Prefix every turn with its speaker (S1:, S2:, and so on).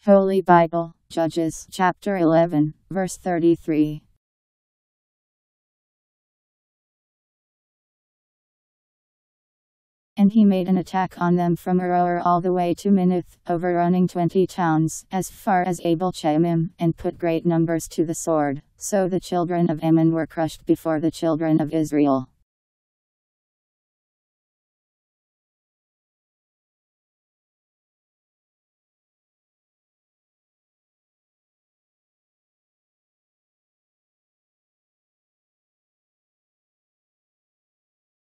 S1: Holy Bible, Judges, chapter 11, verse 33. And he made an attack on them from Aroer all the way to Minnith, overrunning 20 towns, as far as Abel-cheramim, and put great numbers to the sword. So the children of Ammon were crushed before the children of Israel.